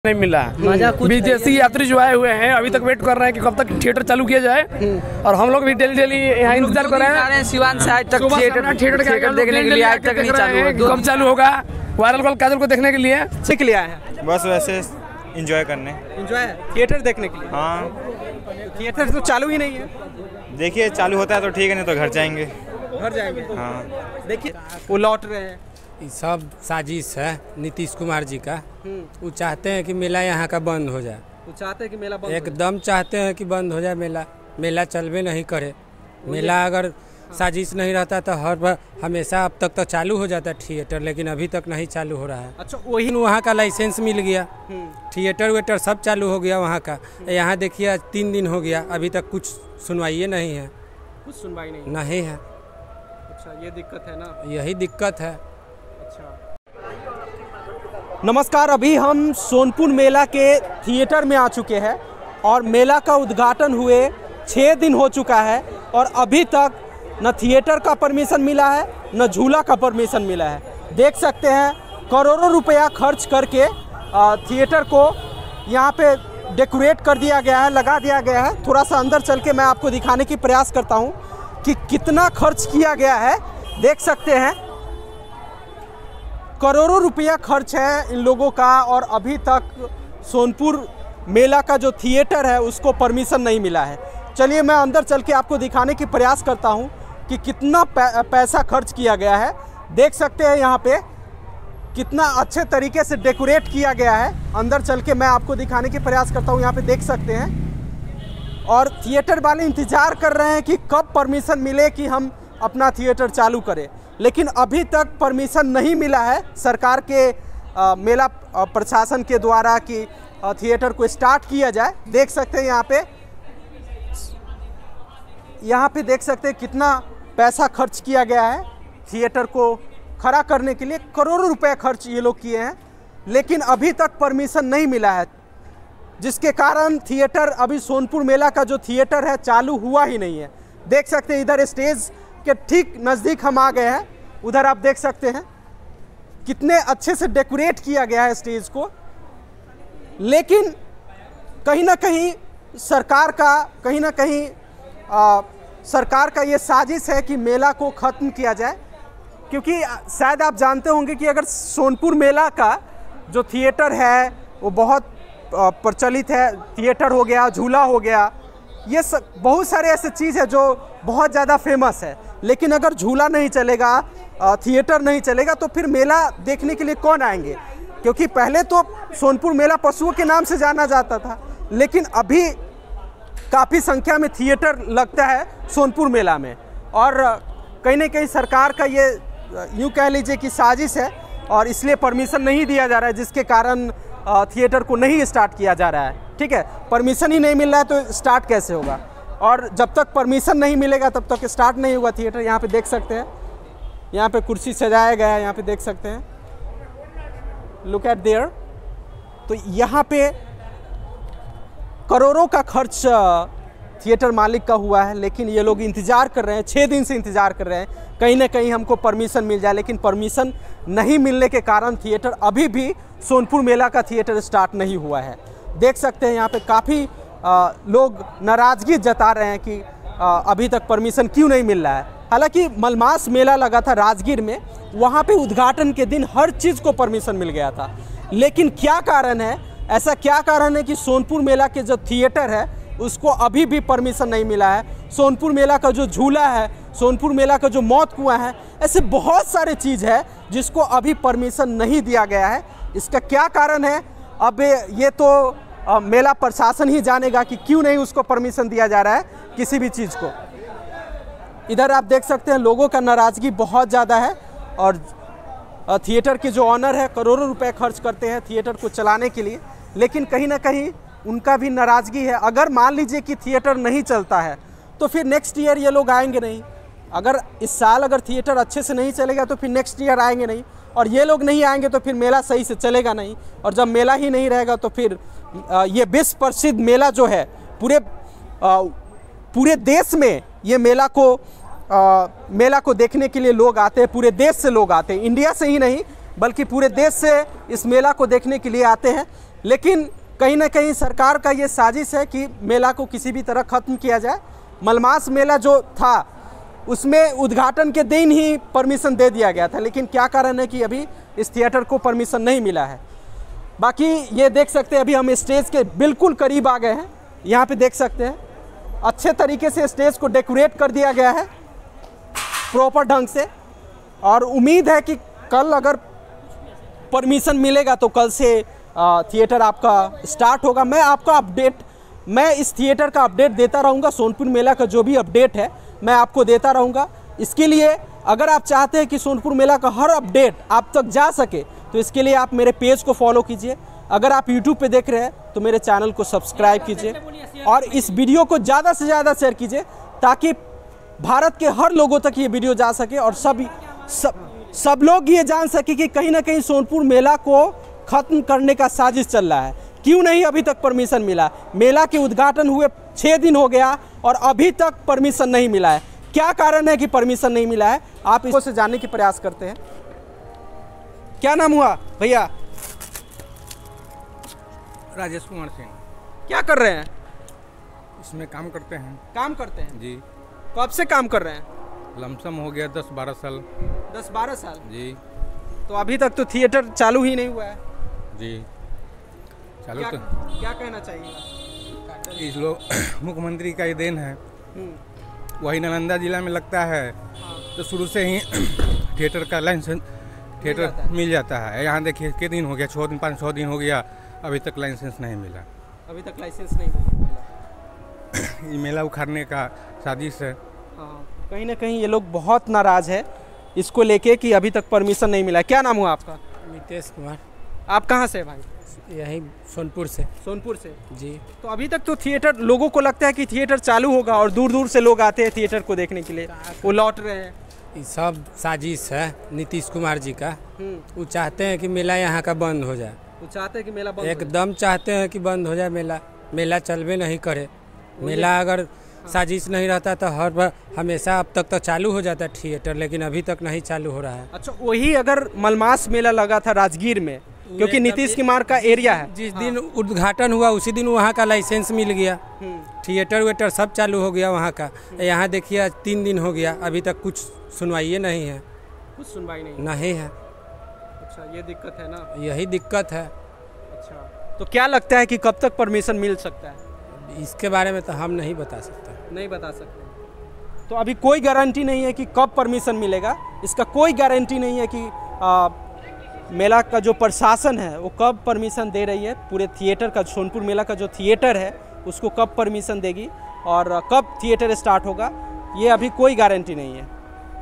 नहीं मिला। विदेशी यात्री जो आए हुए हैं अभी तक वेट कर रहे हैं कि कब तक थिएटर चालू किया जाए और हम लोग भी डेली यहाँ इंतजार कर रहे हैं। सिवान से आज तक थिएटर देखने के लिए आज तक नहीं चालू हुआ। कब चालू होगा? वायरल गर्ल काजल को देखने के लिए सीख लिया है, बस वैसे एंजॉय करने, एंजॉय थिएटर देखने के लिए। हाँ, थिएटर तो चालू ही नहीं है। देखिए चालू होता है तो ठीक है, नहीं तो घर जाएंगे। घर जाएंगे? हाँ, देखिए वो लौट रहे हैं। सब साजिश है नीतीश कुमार जी का। वो चाहते हैं कि मेला यहाँ का बंद हो जाए। वो चाहते हैं कि मेला बंद एकदम चाहते हैं कि बंद हो जाए मेला चलबे नहीं करे। मेला अगर साजिश नहीं रहता तो हर बार हमेशा अब तक तो चालू हो जाता थिएटर, लेकिन अभी तक नहीं चालू हो रहा है। अच्छा, वही वहाँ का लाइसेंस मिल गया, थिएटर वेटर सब चालू हो गया वहाँ का। यहाँ देखिए आज 3 दिन हो गया, अभी तक कुछ सुनवाई नहीं है। कुछ सुनवाई नहीं है। अच्छा, ये दिक्कत है ना? यही दिक्कत है। नमस्कार, अभी हम सोनपुर मेला के थिएटर में आ चुके हैं और मेला का उद्घाटन हुए 6 दिन हो चुका है और अभी तक न थिएटर का परमिशन मिला है न झूला का परमिशन मिला है। देख सकते हैं करोड़ों रुपया खर्च करके थिएटर को यहाँ पे डेकोरेट कर दिया गया है, लगा दिया गया है। थोड़ा सा अंदर चल के मैं आपको दिखाने की प्रयास करता हूँ कि कितना खर्च किया गया है। देख सकते हैं करोड़ों रुपया खर्च है इन लोगों का और अभी तक सोनपुर मेला का जो थिएटर है उसको परमिशन नहीं मिला है। चलिए मैं अंदर चल के आपको दिखाने की प्रयास करता हूं कि कितना पैसा खर्च किया गया है। देख सकते हैं यहाँ पे कितना अच्छे तरीके से डेकोरेट किया गया है। अंदर चल के मैं आपको दिखाने की प्रयास करता हूँ। यहाँ पे देख सकते हैं और थिएटर वाले इंतज़ार कर रहे हैं कि कब परमिशन मिले कि हम अपना थिएटर चालू करें, लेकिन अभी तक परमिशन नहीं मिला है सरकार के मेला प्रशासन के द्वारा कि थिएटर को स्टार्ट किया जाए। देख सकते हैं यहाँ पे देख सकते हैं कितना पैसा खर्च किया गया है थिएटर को खड़ा करने के लिए। करोड़ों रुपए खर्च ये लोग किए हैं, लेकिन अभी तक परमिशन नहीं मिला है, जिसके कारण थिएटर अभी सोनपुर मेला का जो थिएटर है चालू हुआ ही नहीं है। देख सकते हैं इधर स्टेज के ठीक नज़दीक हम आ गए हैं। उधर आप देख सकते हैं कितने अच्छे से डेकोरेट किया गया है स्टेज को, लेकिन कहीं ना कहीं सरकार का ये साजिश है कि मेला को ख़त्म किया जाए। क्योंकि शायद आप जानते होंगे कि अगर सोनपुर मेला का जो थिएटर है वो बहुत प्रचलित है। थिएटर हो गया, झूला हो गया, ये सब बहुत सारे ऐसे चीज़ है जो बहुत ज़्यादा फेमस है। लेकिन अगर झूला नहीं चलेगा, थिएटर नहीं चलेगा तो फिर मेला देखने के लिए कौन आएंगे? क्योंकि पहले तो सोनपुर मेला पशुओं के नाम से जाना जाता था, लेकिन अभी काफ़ी संख्या में थिएटर लगता है सोनपुर मेला में और कहीं ना कहीं सरकार का ये यूँ कह लीजिए कि साजिश है और इसलिए परमिशन नहीं दिया जा रहा है, जिसके कारण थिएटर को नहीं स्टार्ट किया जा रहा है। ठीक है, परमिशन ही नहीं मिल रहा है तो स्टार्ट कैसे होगा? और जब तक परमिशन नहीं मिलेगा तब तक स्टार्ट नहीं होगा थिएटर। यहाँ पे देख सकते हैं, यहाँ पे कुर्सी सजाया गया है, यहाँ पे देख सकते हैं, लुक एट देयर। तो यहाँ पे करोड़ों का खर्च थिएटर मालिक का हुआ है, लेकिन ये लोग इंतज़ार कर रहे हैं, 6 दिन से इंतज़ार कर रहे हैं कहीं ना कहीं हमको परमिशन मिल जाए। लेकिन परमिशन नहीं मिलने के कारण थिएटर अभी भी सोनपुर मेला का थिएटर स्टार्ट नहीं हुआ है। देख सकते हैं यहाँ पे काफ़ी लोग नाराज़गी जता रहे हैं कि अभी तक परमिशन क्यों नहीं मिल रहा है। हालांकि मलमास मेला लगा था राजगीर में, वहाँ पे उद्घाटन के दिन हर चीज़ को परमिशन मिल गया था, लेकिन क्या कारण है, ऐसा क्या कारण है कि सोनपुर मेला के जो थिएटर है उसको अभी भी परमिशन नहीं मिला है? सोनपुर मेला का जो झूला है, सोनपुर मेला का जो मौत कुआं है, ऐसे बहुत सारे चीज़ है जिसको अभी परमिशन नहीं दिया गया है। इसका क्या कारण है अब ये तो मेला प्रशासन ही जानेगा कि क्यों नहीं उसको परमिशन दिया जा रहा है किसी भी चीज़ को। इधर आप देख सकते हैं लोगों का नाराज़गी बहुत ज़्यादा है और थिएटर के जो ऑनर है करोड़ों रुपए खर्च करते हैं थिएटर को चलाने के लिए, लेकिन कहीं ना कहीं उनका भी नाराज़गी है। अगर मान लीजिए कि थिएटर नहीं चलता है तो फिर नेक्स्ट ईयर ये लोग आएंगे नहीं। अगर इस साल अगर थिएटर अच्छे से नहीं चलेगा तो फिर नेक्स्ट ईयर आएंगे नहीं, और ये लोग नहीं आएंगे तो फिर मेला सही से चलेगा नहीं। और जब मेला ही नहीं रहेगा तो फिर ये विश्व प्रसिद्ध मेला जो है पूरे देश में ये मेला को देखने के लिए लोग आते हैं, पूरे देश से लोग आते हैं, इंडिया से ही नहीं बल्कि पूरे देश से इस मेला को देखने के लिए आते हैं। लेकिन कहीं ना कहीं सरकार का ये साजिश है कि मेला को किसी भी तरह ख़त्म किया जाए। मलमास मेला जो था उसमें उद्घाटन के दिन ही परमिशन दे दिया गया था, लेकिन क्या कारण है कि अभी इस थिएटर को परमिशन नहीं मिला है। बाकी ये देख सकते हैं, अभी हम स्टेज के बिल्कुल करीब आ गए हैं। यहाँ पे देख सकते हैं अच्छे तरीके से स्टेज को डेकोरेट कर दिया गया है प्रॉपर ढंग से, और उम्मीद है कि कल अगर परमिशन मिलेगा तो कल से थिएटर आपका स्टार्ट होगा। मैं इस थिएटर का अपडेट देता रहूँगा। सोनपुर मेला का जो भी अपडेट है मैं आपको देता रहूँगा। इसके लिए अगर आप चाहते हैं कि सोनपुर मेला का हर अपडेट आप तक जा सके तो इसके लिए आप मेरे पेज को फॉलो कीजिए। अगर आप यूट्यूब पे देख रहे हैं तो मेरे चैनल को सब्सक्राइब कीजिए और इस वीडियो को ज़्यादा से ज़्यादा शेयर कीजिए ताकि भारत के हर लोगों तक ये वीडियो जा सके और सब लोग ये जान सके कि कहीं ना कहीं सोनपुर मेला को ख़त्म करने का साजिश चल रहा है। क्यों नहीं अभी तक परमिशन मिला? मेला के उद्घाटन हुए 6 दिन हो गया और अभी तक परमिशन नहीं मिला है। क्या कारण है कि परमिशन नहीं मिला है, आप इसको जानने की प्रयास करते हैं। क्या नाम हुआ भैया? राजेश कुमार सिंह। क्या कर रहे हैं? इसमें काम करते हैं। काम करते हैं जी। कब से काम कर रहे हैं? लमसम हो गया 10-12 साल। 10-12 साल जी। तो अभी तक तो थिएटर चालू ही नहीं हुआ है जी। चालू तो क्या कहना चाहिए? इस लोग मुख्यमंत्री का ही देन है। वही नालंदा जिला में लगता है तो शुरू से ही थिएटर का लाइसेंस थिएटर मिल जाता है। यहाँ देखिए कितने दिन हो गया, 6 दिन 5-6 दिन हो गया, अभी तक लाइसेंस नहीं मिला। अभी तक लाइसेंस नहीं मिला। ये मेला उखाड़ने का साजिश है। हाँ, कहीं ना कहीं ये लोग बहुत नाराज है इसको लेके कि अभी तक परमिशन नहीं मिला। क्या नाम हुआ आपका? नितेश कुमार। आप कहाँ से भाई? यही सोनपुर से। सोनपुर से जी। तो अभी तक तो थिएटर, लोगों को लगता है कि थिएटर चालू होगा और दूर दूर से लोग आते हैं थिएटर को देखने के लिए, वो लौट रहे हैं। ये सब साजिश है नीतीश कुमार जी का। वो चाहते हैं कि मेला यहाँ का बंद हो जाए। वो चाहते हैं कि मेला बंद एकदम चाहते हैं कि बंद हो जाए मेला चलबे नहीं करे। मेला अगर साजिश नहीं रहता तो हर बार हमेशा अब तक तो चालू हो जाता थिएटर, लेकिन अभी तक नहीं चालू हो रहा है। अच्छा, वही अगर मलमास मेला लगा था राजगीर में, क्योंकि नीतीश कुमार का एरिया है, जिस दिन उद्घाटन हुआ उसी दिन वहाँ का लाइसेंस मिल गया, थिएटर वेटर सब चालू हो गया वहाँ का। यहाँ देखिए आज 3 दिन हो गया, अभी तक कुछ सुनवाई नहीं है। कुछ सुनवाई नहीं है। अच्छा, ये दिक्कत है ना? यही दिक्कत है। अच्छा, तो क्या लगता है कि कब तक परमिशन मिल सकता है? इसके बारे में तो हम नहीं बता सकते। नहीं बता सकते। तो अभी कोई गारंटी नहीं है कि कब परमिशन मिलेगा। इसका कोई गारंटी नहीं है कि मेला का जो प्रशासन है वो कब परमिशन दे रही है। पूरे थिएटर का, सोनपुर मेला का जो थिएटर है उसको कब परमिशन देगी और कब थिएटर स्टार्ट होगा, ये अभी कोई गारंटी नहीं है।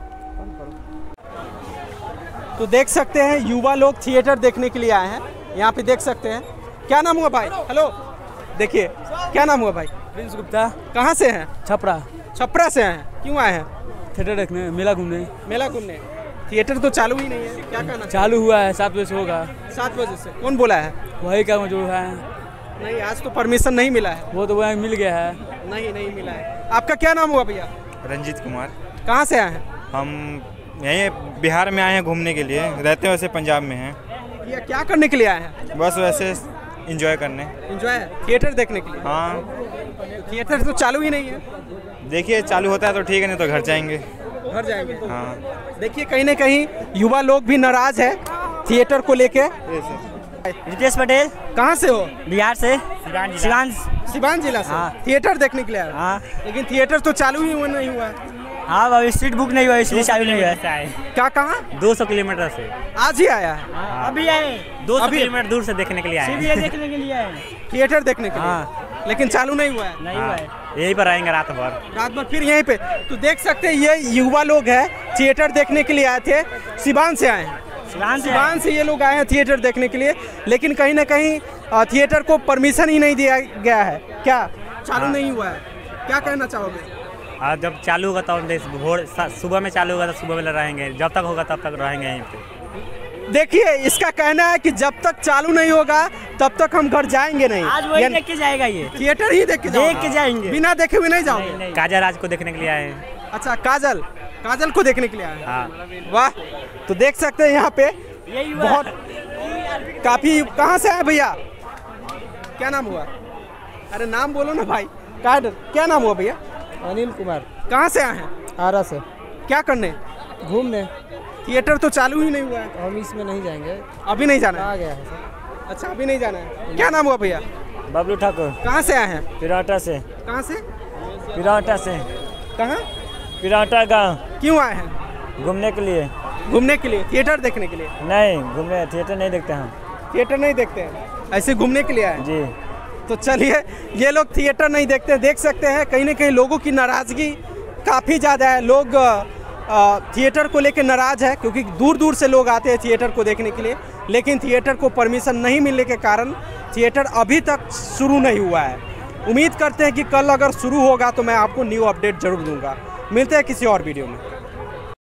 तो देख सकते हैं युवा लोग थिएटर देखने के लिए आए हैं। यहाँ पे देख सकते हैं। क्या नाम हुआ भाई? हेलो, देखिए क्या नाम हुआ भाई? प्रिंस गुप्ता। कहाँ से हैं? छपरा। छपरा से आए हैं। क्यों आए हैं? थिएटर देखने, मेला घूमने। मेला घूमने। थिएटर तो चालू ही नहीं है, क्या कहना? चालू हुआ है, 7 बजे से होगा। 7 बजे से? कौन बोला है? वही का जो है। नहीं, आज तो परमिशन नहीं मिला है। वो तो वही मिल गया है। नहीं मिला है। आपका क्या नाम हुआ भैया? रंजीत कुमार। कहाँ से आए हैं? हम यहीं बिहार में आए हैं घूमने के लिए, रहते वैसे पंजाब में हैं। ये क्या करने के लिए आए हैं? बस वैसे एंजॉय करने। एंजॉय? थिएटर देखने के लिए? हाँ। थिएटर तो चालू ही नहीं है। देखिए चालू होता है तो ठीक है, नहीं तो घर जाएंगे। घर जाएंगे? हाँ। देखिए कहीं ना कहीं युवा लोग भी नाराज है थिएटर को लेके। रितेश पटेल। कहाँ से हो? बिहार से। सिवान जिला से। हाँ। थिएटर देखने के लिए आए? हाँ। लेकिन थिएटर तो चालू ही नहीं हुआ है। हाँ, अभी सीट बुक नहीं हुआ इसलिए चालू नहीं हुआ है। क्या कहाँ? 200 किलोमीटर से आज ही आया है? अभी आए 200 किलोमीटर दूर से देखने के लिए आए। देखने के लिए आए थिएटर देखने के लिए। हाँ। लेकिन चालू नहीं हुआ है। नहीं हुआ है, यहीं पर आएंगे रात भर फिर यहीं पे। तो देख सकते हैं ये युवा लोग हैं, थिएटर देखने के लिए आए थे। सिवान से आए हैं। सिवान से ये लोग आए हैं थिएटर देखने के लिए, लेकिन कहीं ना कहीं थिएटर को परमिशन ही नहीं दिया गया है। क्या चालू नहीं हुआ है? क्या कहना चाहोगे? जब चालू होगा तो भोर सुबह में चालू होगा तो सुबह में रहेंगे, जब तक होगा तब तक रहेंगे यहीं पे। देखिए इसका कहना है कि जब तक चालू नहीं होगा तब तक हम घर जाएंगे नहीं। आज वही देख के जाएगा, ये थिएटर ही देख के जाएंगे। बिना देखे हुए नहीं जाओगे? काजल राज को देखने के लिए आए हैं। अच्छा, काजल को देखने के लिए आए हैं। हाँ। वाह। तो देख सकते हैं यहाँ पे बहुत काफी। कहाँ से आए भैया? क्या नाम हुआ? अरे नाम बोलो ना भाई, क्या नाम हुआ भैया? अनिल कुमार। कहाँ से आए हैं? आरा से। क्या करने? घूमने। थिएटर तो चालू ही नहीं हुआ है। हम इसमें नहीं जाएंगे। अभी नहीं जाना है? आ गया है सर। अच्छा, अभी नहीं जाना है। क्या नाम हुआ भैया? बबलू ठाकुर। कहाँ से आए हैं? पिराटा से। कहाँ से? पिराटा से। कहाँ? पिराटा गाँव। क्यों आए हैं? घूमने के लिए। घूमने के लिए? थिएटर देखने के लिए? नहीं, घूमने थिएटर नहीं देखते हम। थिएटर नहीं देखते हैं, ऐसे घूमने के लिए आए? जी। तो चलिए, ये लोग थिएटर नहीं देखते, देख सकते हैं कहीं ना कहीं लोगों की नाराज़गी काफ़ी ज़्यादा है। लोग थिएटर को लेकर नाराज़ है क्योंकि दूर दूर से लोग आते हैं थिएटर को देखने के लिए, लेकिन थिएटर को परमिशन नहीं मिलने के कारण थिएटर अभी तक शुरू नहीं हुआ है। उम्मीद करते हैं कि कल अगर शुरू होगा तो मैं आपको न्यू अपडेट ज़रूर दूंगा। मिलते हैं किसी और वीडियो में।